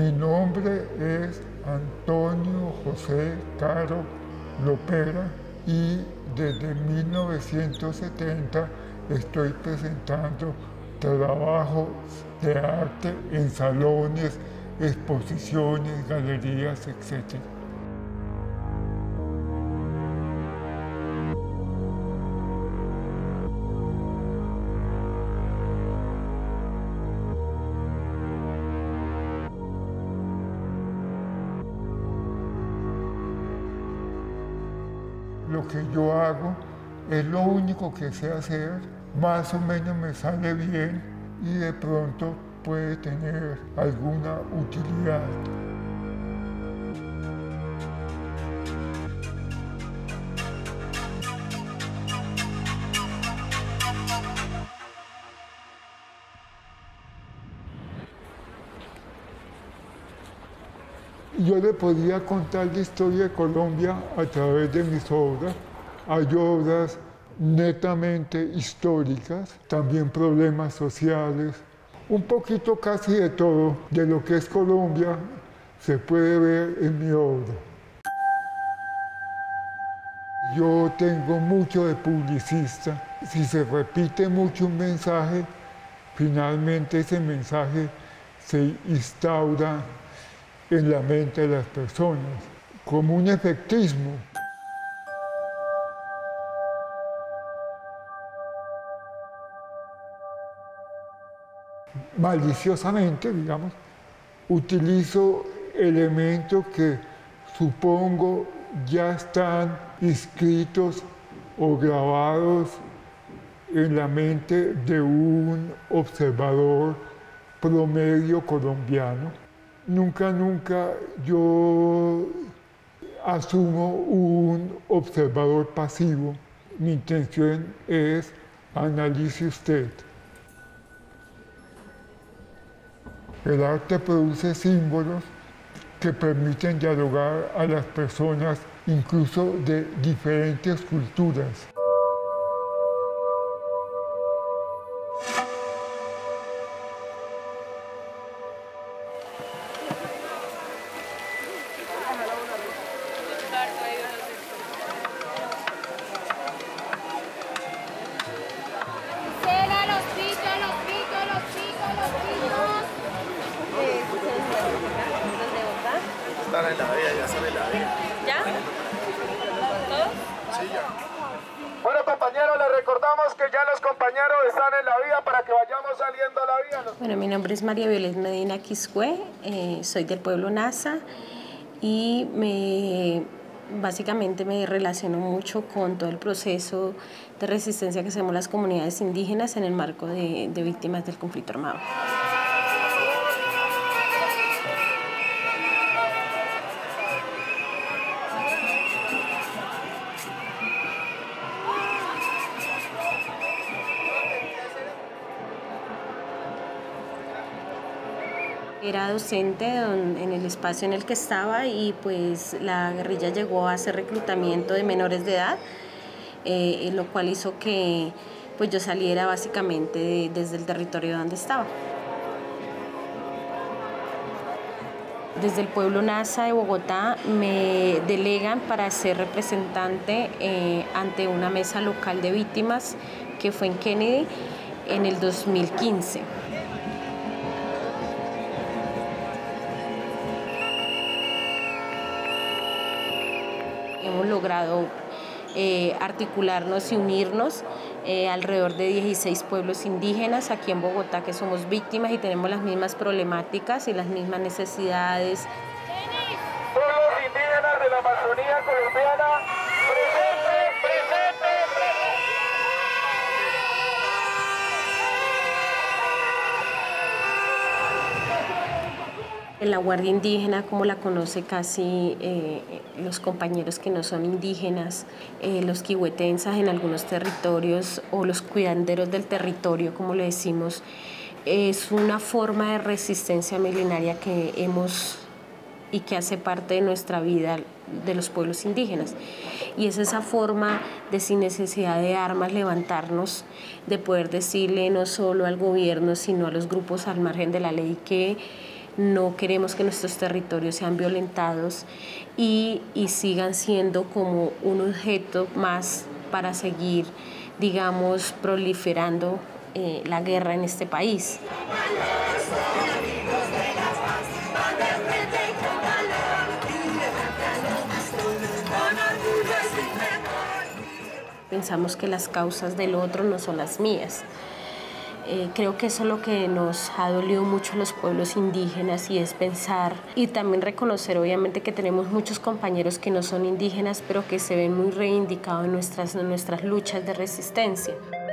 Mi nombre es Antonio José Caro Lopera y desde 1970 estoy presentando trabajos de arte en salones, exposiciones, galerías, etc. Lo que yo hago es lo único que sé hacer, más o menos me sale bien y de pronto puede tener alguna utilidad. Yo le podría contar la historia de Colombia a través de mis obras. Hay obras netamente históricas, también problemas sociales, un poquito casi de todo de lo que es Colombia se puede ver en mi obra. Yo tengo mucho de publicista. Si se repite mucho un mensaje, finalmente ese mensaje se instaura en la mente de las personas, como un efectismo. Maliciosamente, digamos, utilizo elementos que supongo ya están inscritos o grabados en la mente de un observador promedio colombiano. Nunca yo asumo un observador pasivo. Mi intención es analice usted. El arte produce símbolos que permiten dialogar a las personas, incluso de diferentes culturas. Están en la vía, ya están en la vía. ¿Ya? ¿Todos? Sí, ya. Bueno, compañeros, les recordamos que ya los compañeros están en la vía para que vayamos saliendo a la vía. Bueno, mi nombre es María Violet Medina Quiscue, soy del pueblo Nasa y básicamente me relaciono mucho con todo el proceso de resistencia que hacemos las comunidades indígenas en el marco de víctimas del conflicto armado. Era docente en el espacio en el que estaba y pues la guerrilla llegó a hacer reclutamiento de menores de edad, lo cual hizo que pues yo saliera básicamente desde el territorio donde estaba. Desde el pueblo Nasa de Bogotá me delegan para ser representante ante una mesa local de víctimas que fue en Kennedy en el 2015. Hemos logrado articularnos y unirnos alrededor de 16 pueblos indígenas aquí en Bogotá que somos víctimas y tenemos las mismas problemáticas y las mismas necesidades. Pueblos indígenas de la Amazonía colombiana, presente, presente, La Guardia Indígena, como la conoce casi los compañeros que no son indígenas, los quihuetensas en algunos territorios o los cuidanderos del territorio, como le decimos, es una forma de resistencia milenaria que hemos y que hace parte de nuestra vida de los pueblos indígenas. Y es esa forma de, sin necesidad de armas, levantarnos, de poder decirle no solo al gobierno, sino a los grupos al margen de la ley que no queremos que nuestros territorios sean violentados y sigan siendo como un objeto más para seguir, digamos, proliferando la guerra en este país. Pensamos que las causas del otro no son las mías. Creo que eso es lo que nos ha dolido mucho a los pueblos indígenas y es pensar y también reconocer obviamente que tenemos muchos compañeros que no son indígenas pero que se ven muy reivindicados en nuestras luchas de resistencia.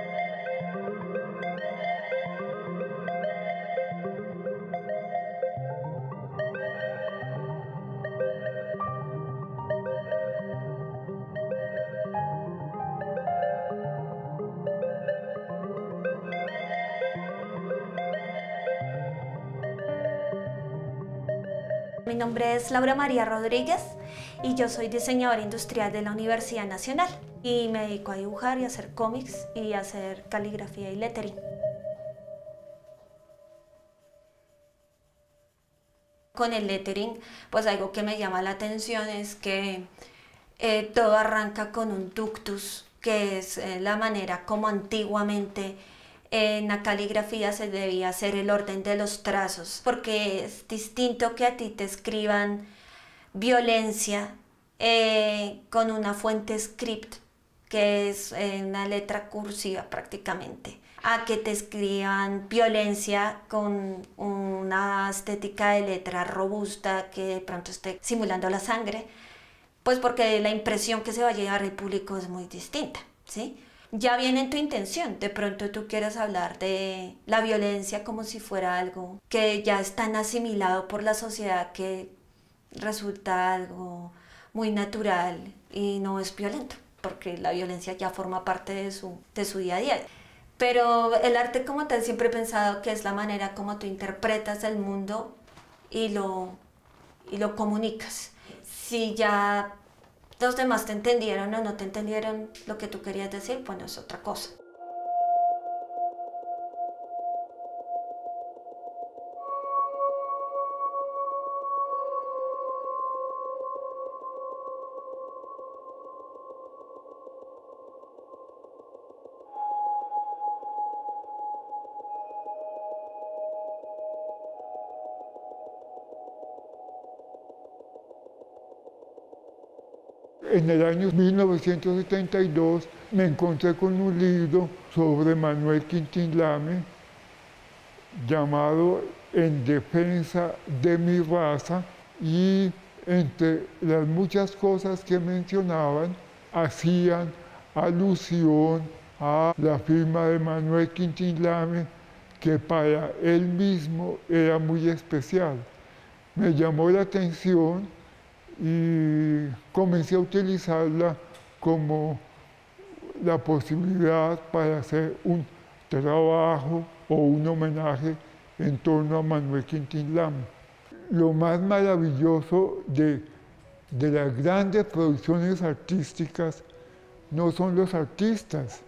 Mi nombre es Laura María Rodríguez y yo soy diseñadora industrial de la Universidad Nacional y me dedico a dibujar y a hacer cómics y a hacer caligrafía y lettering. Con el lettering, pues algo que me llama la atención es que todo arranca con un ductus, que es la manera como antiguamente en la caligrafía se debía hacer el orden de los trazos, porque es distinto que a ti te escriban violencia con una fuente script, que es una letra cursiva prácticamente, a que te escriban violencia con una estética de letra robusta que de pronto esté simulando la sangre, pues porque la impresión que se va a llevar el público es muy distinta, ¿sí? Ya viene en tu intención, de pronto tú quieres hablar de la violencia como si fuera algo que ya es tan asimilado por la sociedad que resulta algo muy natural y no es violento, porque la violencia ya forma parte de su día a día. Pero el arte como tal siempre he pensado que es la manera como tú interpretas el mundo y lo comunicas. Si ya los demás te entendieron o no te entendieron lo que tú querías decir, bueno, es otra cosa. En el año 1972 me encontré con un libro sobre Manuel Quintín Lame llamado En defensa de mi raza y entre las muchas cosas que mencionaban hacían alusión a la firma de Manuel Quintín Lame que para él mismo era muy especial. Me llamó la atención y comencé a utilizarla como la posibilidad para hacer un trabajo o un homenaje en torno a Manuel Quintín Lame. Lo más maravilloso de las grandes producciones artísticas no son los artistas,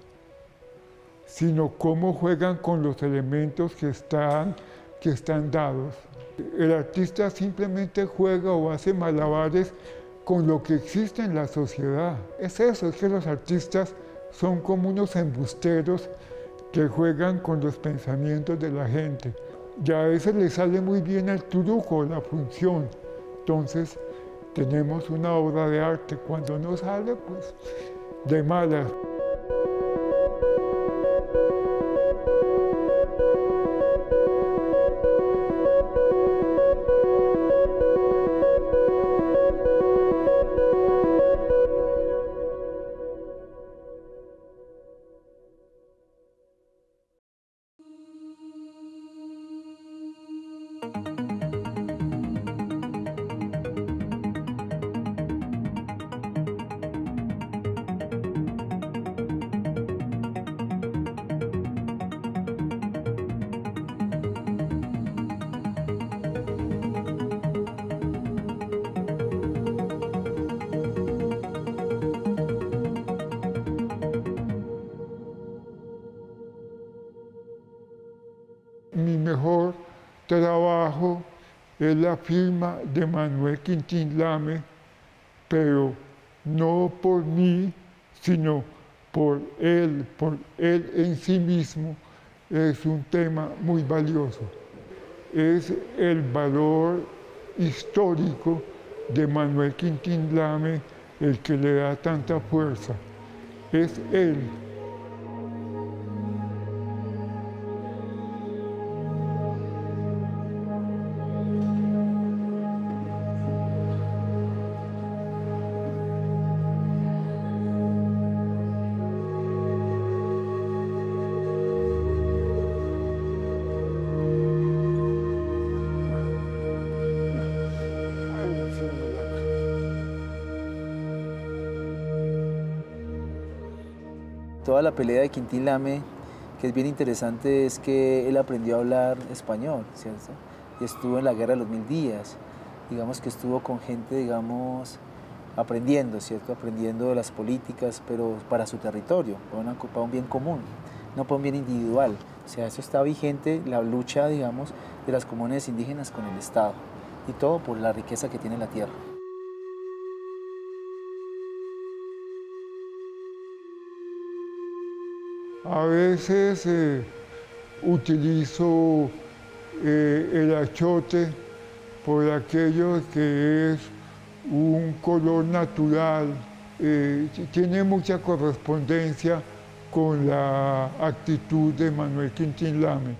sino cómo juegan con los elementos que están dados. El artista simplemente juega o hace malabares con lo que existe en la sociedad. Es eso, es que los artistas son como unos embusteros que juegan con los pensamientos de la gente. Y a veces les sale muy bien el truco, la función. Entonces tenemos una obra de arte. Cuando no sale, pues de malas. Mi mejor trabajo es la firma de Manuel Quintín Lame, pero no por mí, sino por él en sí mismo, es un tema muy valioso. Es el valor histórico de Manuel Quintín Lame el que le da tanta fuerza. Es él. Toda la pelea de Quintín Lame, que es bien interesante, es que él aprendió a hablar español, ¿cierto? Y estuvo en la guerra de los 1000 días. Digamos que estuvo con gente, digamos, aprendiendo, ¿cierto? Aprendiendo de las políticas, pero para su territorio, para un bien común, no para un bien individual. O sea, eso está vigente, la lucha, digamos, de las comunidades indígenas con el Estado. Y todo por la riqueza que tiene la tierra. A veces utilizo el achote por aquello que es un color natural, tiene mucha correspondencia con la actitud de Manuel Quintín Lame.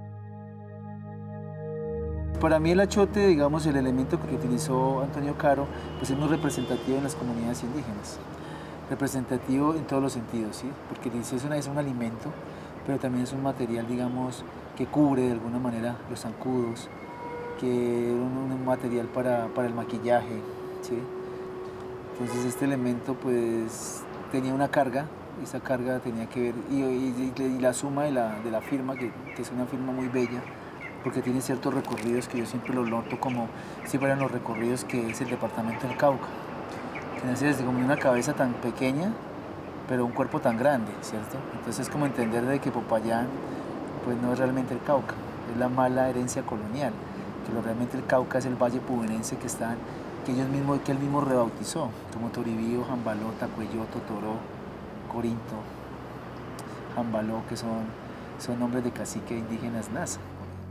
Para mí el achote, digamos, el elemento que utilizó Antonio Caro, pues es muy representativo en las comunidades indígenas. Representativo en todos los sentidos, ¿sí? Porque es un alimento, pero también es un material, digamos, que cubre de alguna manera los zancudos, que era un material para el maquillaje, ¿sí? Entonces este elemento pues tenía una carga, esa carga tenía que ver, y la suma de la firma, que es una firma muy bella, porque tiene ciertos recorridos que yo siempre los noto como si fueran los recorridos que es el departamento del Cauca. Es como una cabeza tan pequeña, pero un cuerpo tan grande, ¿cierto? Entonces es como entender de que Popayán pues no es realmente el Cauca, es la mala herencia colonial, que realmente el Cauca es el valle puberense que él mismo rebautizó, como Toribío, Jambaló, Tacuello, Totoró, Corinto, Jambaló, que son nombres de cacique indígenas Nasa.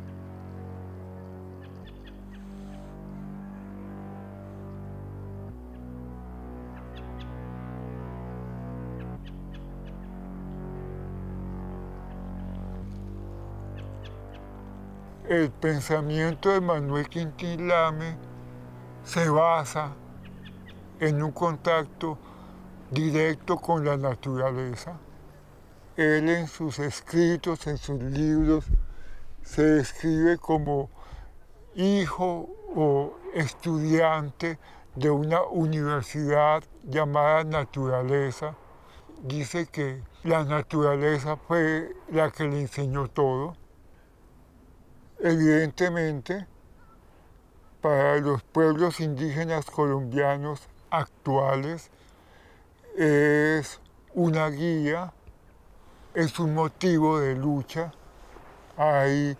El pensamiento de Manuel Quintín Lame se basa en un contacto directo con la naturaleza. Él en sus escritos, en sus libros, se describe como hijo o estudiante de una universidad llamada Naturaleza. Dice que la naturaleza fue la que le enseñó todo. Evidentemente, para los pueblos indígenas colombianos actuales es una guía, es un motivo de lucha. Hay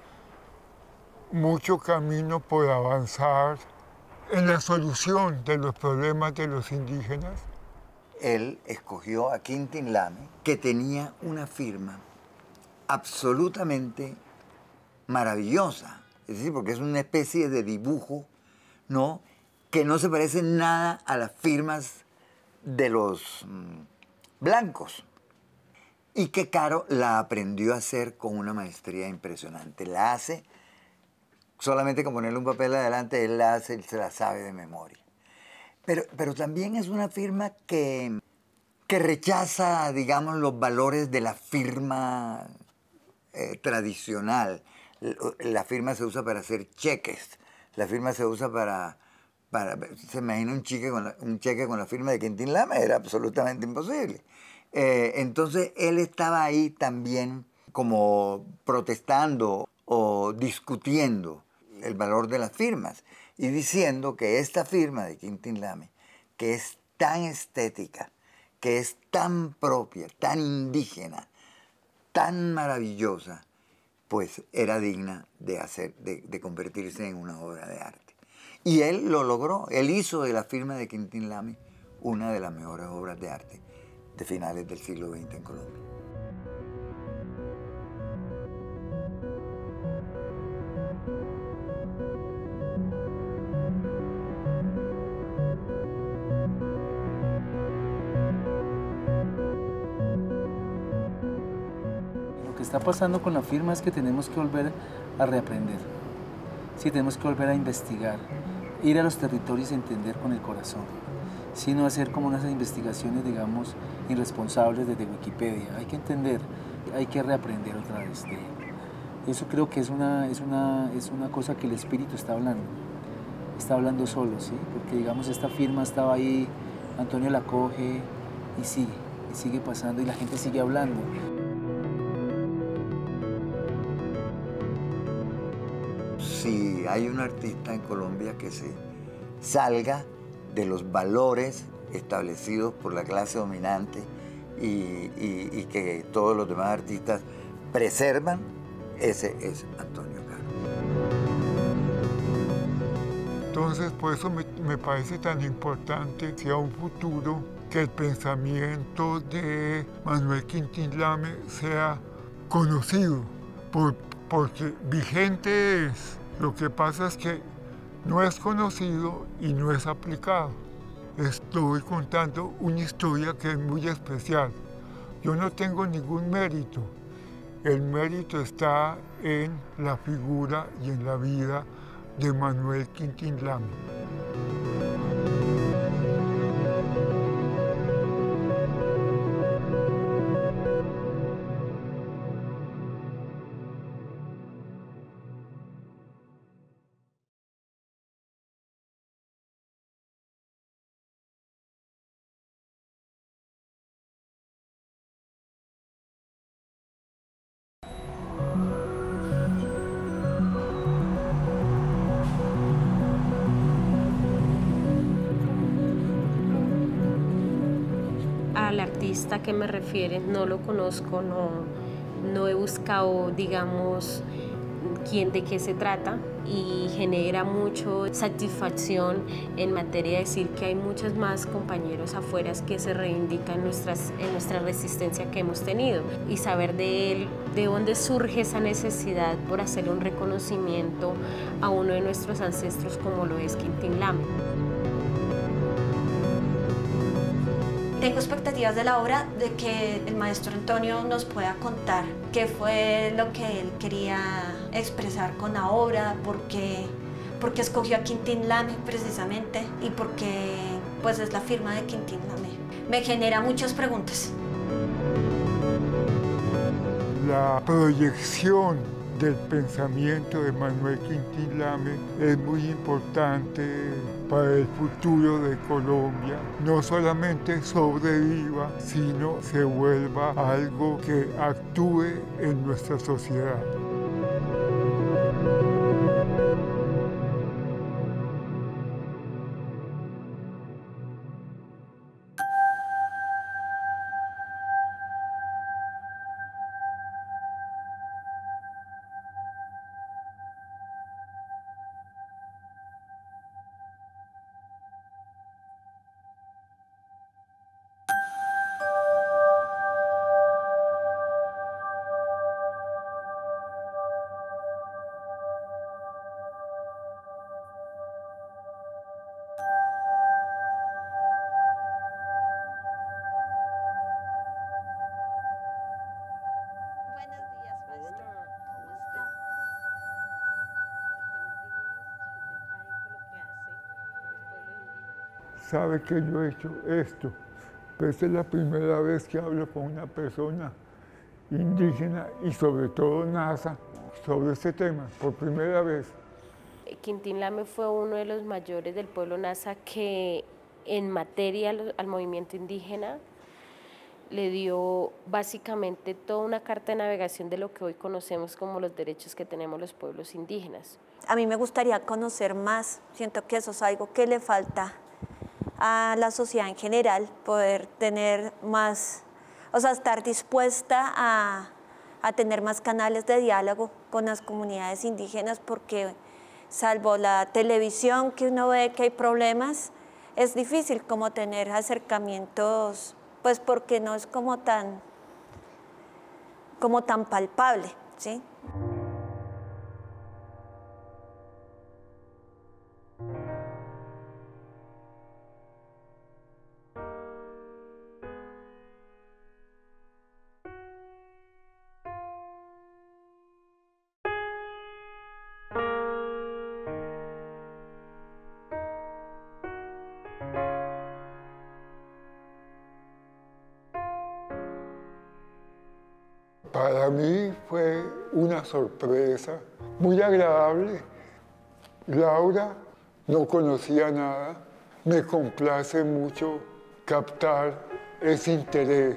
mucho camino por avanzar en la solución de los problemas de los indígenas. Él escogió a Quintín Lame, que tenía una firma absolutamente maravillosa, es decir, porque es una especie de dibujo, ¿no?, que no se parece nada a las firmas de los blancos, y que Caro la aprendió a hacer con una maestría impresionante. La hace solamente con ponerle un papel adelante, él la hace, él se la sabe de memoria. Pero también es una firma que rechaza, digamos, los valores de la firma tradicional. La firma se usa para hacer cheques, la firma se usa se imagina un cheque con la firma de Quintín Lame, era absolutamente imposible. Entonces él estaba ahí también como protestando o discutiendo el valor de las firmas y diciendo que esta firma de Quintín Lame, que es tan estética, que es tan propia, tan indígena, tan maravillosa, pues era digna de convertirse en una obra de arte. Y él lo logró, él hizo de la firma de Quintín Lame una de las mejores obras de arte de finales del siglo XX en Colombia. Lo que está pasando con la firma es que tenemos que volver a reaprender. Sí, tenemos que volver a investigar, ir a los territorios y entender con el corazón, sino hacer como unas investigaciones, digamos, irresponsables desde Wikipedia. Hay que entender, hay que reaprender otra vez de él. Eso creo que es una cosa que el espíritu está hablando solo, ¿sí? Porque digamos esta firma estaba ahí, Antonio la coge y sigue pasando y la gente sigue hablando. Si hay un artista en Colombia que se salga de los valores establecidos por la clase dominante y que todos los demás artistas preservan, ese es Antonio Caro. Entonces, por eso me parece tan importante que a un futuro que el pensamiento de Manuel Quintín Lame sea conocido, porque vigente es. Lo que pasa es que no es conocido y no es aplicado. Estoy contando una historia que es muy especial. Yo no tengo ningún mérito. El mérito está en la figura y en la vida de Manuel Quintín Lame. Al artista que me refiere no lo conozco, no he buscado, digamos, de qué se trata, y genera mucho satisfacción en materia de decir que hay muchos más compañeros afuera que se reivindican en nuestra resistencia que hemos tenido, y saber de él, de dónde surge esa necesidad por hacer un reconocimiento a uno de nuestros ancestros como lo es Quintín Lame. Tengo expectativas de la obra, de que el maestro Antonio nos pueda contar qué fue lo que él quería expresar con la obra, por qué escogió a Quintín Lame precisamente y por qué pues, es la firma de Quintín Lame. Me genera muchas preguntas. La proyección del pensamiento de Manuel Quintín Lame es muy importante para el futuro de Colombia. No solamente sobreviva, sino se vuelva algo que actúe en nuestra sociedad. Sabe que yo he hecho esto, pero esta es la primera vez que hablo con una persona indígena y sobre todo NASA sobre este tema, por primera vez. Quintín Lame fue uno de los mayores del pueblo Nasa que en materia al movimiento indígena le dio básicamente toda una carta de navegación de lo que hoy conocemos como los derechos que tenemos los pueblos indígenas. A mí me gustaría conocer más, siento que eso es algo que le falta a la sociedad en general, poder tener más, o sea, estar dispuesta a tener más canales de diálogo con las comunidades indígenas porque salvo la televisión que uno ve que hay problemas, es difícil como tener acercamientos, pues porque no es como tan palpable, ¿sí? Para mí fue una sorpresa muy agradable. Laura no conocía nada. Me complace mucho captar ese interés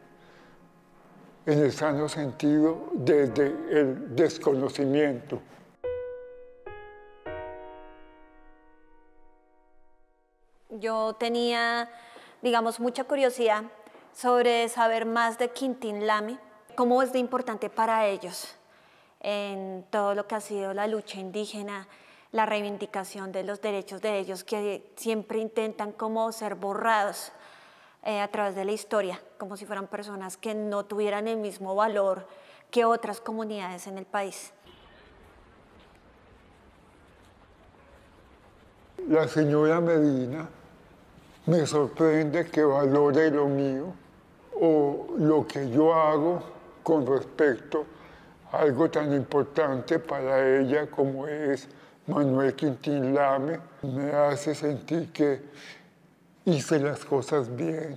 en el sano sentido desde el desconocimiento. Yo tenía, digamos, mucha curiosidad sobre saber más de Quintín Lame, cómo es de importante para ellos en todo lo que ha sido la lucha indígena, la reivindicación de los derechos de ellos que siempre intentan como ser borrados a través de la historia, como si fueran personas que no tuvieran el mismo valor que otras comunidades en el país. La señora Medina me sorprende que valore lo mío o lo que yo hago con respecto a algo tan importante para ella como es Manuel Quintín Lame. Me hace sentir que hice las cosas bien.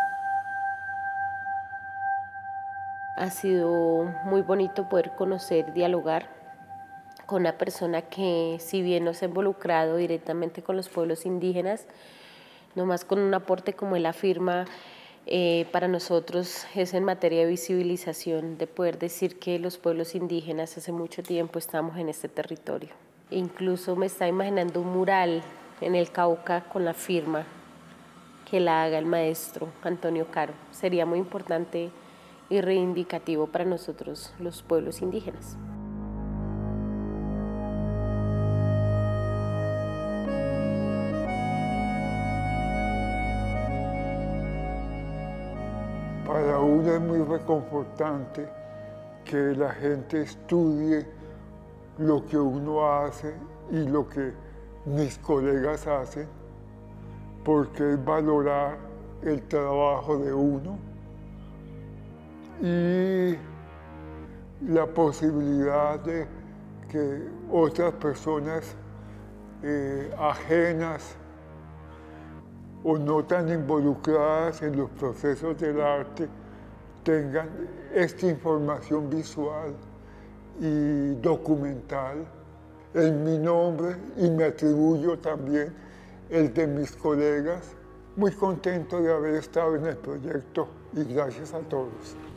Ha sido muy bonito poder conocer, dialogar con una persona que, si bien no se ha involucrado directamente con los pueblos indígenas, nomás con un aporte como él afirma, para nosotros es en materia de visibilización, de poder decir que los pueblos indígenas hace mucho tiempo estamos en este territorio. Incluso me está imaginando un mural en el Cauca con la firma que la haga el maestro Antonio Caro. Sería muy importante y reivindicativo para nosotros los pueblos indígenas. Para uno es muy reconfortante que la gente estudie lo que uno hace y lo que mis colegas hacen, porque es valorar el trabajo de uno y la posibilidad de que otras personas ajenas o no tan involucradas en los procesos del arte tengan esta información visual y documental en mi nombre, y me atribuyo también el de mis colegas. Muy contento de haber estado en el proyecto y gracias a todos.